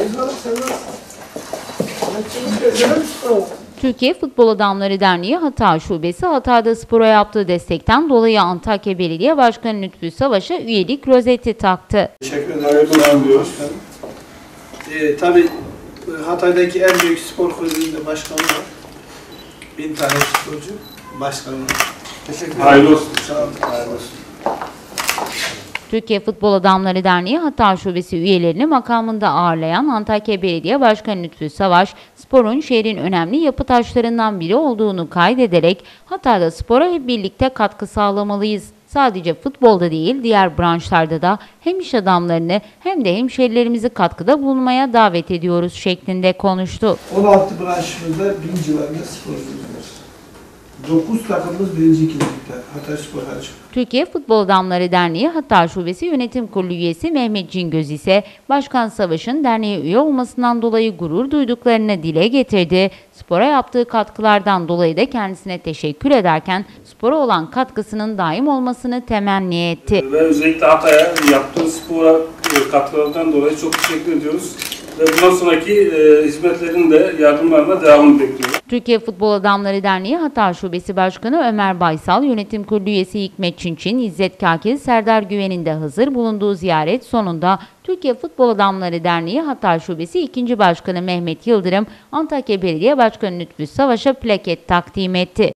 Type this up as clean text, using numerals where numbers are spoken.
Türkiye Futbol Adamları Derneği Hatay Şubesi Hatay'da spora yaptığı destekten dolayı Antakya Belediye Başkanı Lütfü Savaş'a üyelik rozeti taktı. Teşekkür ederim diyoruz. Tabii Hatay'daki en büyük spor kulübünde başkanı var. 1000 tane sporcu başkanı var. Teşekkür ederim. Hayırlı olsun. Sağ olun. Hayırlı olsun. Türkiye Futbol Adamları Derneği Hatay Şubesi üyelerini makamında ağırlayan Antakya Belediye Başkanı Lütfü Savaş, sporun şehrin önemli yapı taşlarından biri olduğunu kaydederek Hatay'da spora hep birlikte katkı sağlamalıyız. Sadece futbolda değil, diğer branşlarda da hem iş adamlarını hem de hemşehrilerimizi katkıda bulunmaya davet ediyoruz şeklinde konuştu. 16 branşımızda 1000 civarında sporcumuz var. 9 takımımız 1. ikincilikte. Hatay Spor hariç. Türkiye Futbol Adamları Derneği Hatay Şubesi Yönetim Kurulu üyesi Mehmet Cingöz ise Başkan Savaş'ın derneğe üye olmasından dolayı gurur duyduklarını dile getirdi. Spora yaptığı katkılardan dolayı da kendisine teşekkür ederken spora olan katkısının daim olmasını temenni etti. Ve özellikle Hatay'a yaptığı spora katkılarından dolayı çok teşekkür ediyoruz. Ve bundan sonraki hizmetlerin de yardımlarına devamını bekliyoruz. Türkiye Futbol Adamları Derneği Hatay Şubesi Başkanı Ömer Baysal, Yönetim Kurulu üyesi Hikmet Çinçin, İzzet Kakil, Serdar Güven'in de hazır bulunduğu ziyaret sonunda Türkiye Futbol Adamları Derneği Hatay Şubesi 2. Başkanı Mehmet Yıldırım, Antakya Belediye Başkanı Lütfü Savaş'a plaket takdim etti.